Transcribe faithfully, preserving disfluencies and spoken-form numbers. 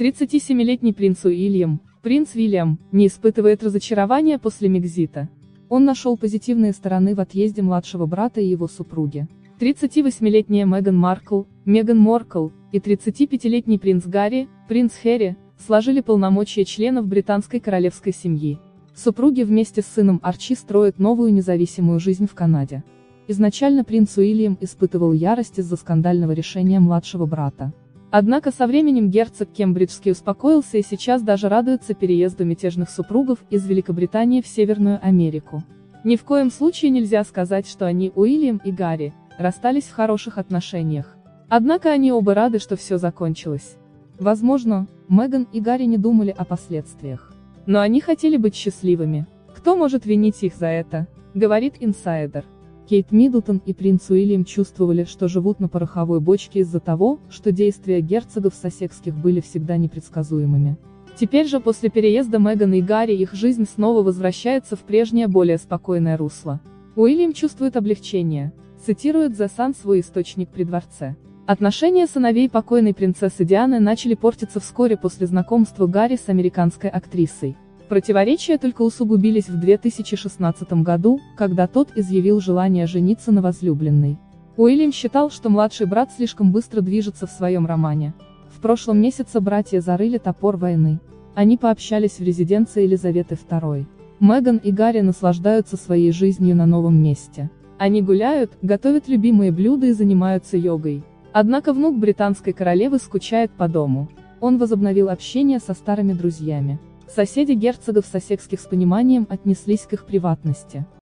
тридцатисемилетний принц Уильям, принц Вильям, не испытывает разочарования после Мекзита. Он нашел позитивные стороны в отъезде младшего брата и его супруги. тридцативосьмилетняя Меган Маркл, Меган Маркл, и тридцатипятилетний принц Гарри, принц Хэри, сложили полномочия членов британской королевской семьи. Супруги вместе с сыном Арчи строят новую независимую жизнь в Канаде. Изначально принц Уильям испытывал ярость из-за скандального решения младшего брата. Однако со временем герцог Кембриджский успокоился и сейчас даже радуется переезду мятежных супругов из Великобритании в Северную Америку. Ни в коем случае нельзя сказать, что они, Уильям и Гарри, расстались в хороших отношениях. Однако они оба рады, что все закончилось. Возможно, Меган и Гарри не думали о последствиях. Но они хотели быть счастливыми. Кто может винить их за это? Говорит инсайдер. Кейт Миддлтон и принц Уильям чувствовали, что живут на пороховой бочке из-за того, что действия герцогов Сассекских были всегда непредсказуемыми. Теперь же после переезда Меган и Гарри их жизнь снова возвращается в прежнее более спокойное русло. Уильям чувствует облегчение, цитирует The Sun свой источник при дворце. Отношения сыновей покойной принцессы Дианы начали портиться вскоре после знакомства Гарри с американской актрисой. Противоречия только усугубились в две тысячи шестнадцатом году, когда тот изъявил желание жениться на возлюбленной. Уильям считал, что младший брат слишком быстро движется в своем романе. В прошлом месяце братья зарыли топор войны. Они пообщались в резиденции Елизаветы второй. Меган и Гарри наслаждаются своей жизнью на новом месте. Они гуляют, готовят любимые блюда и занимаются йогой. Однако внук британской королевы скучает по дому. Он возобновил общение со старыми друзьями. Соседи герцогов Сассекских с пониманием отнеслись к их приватности.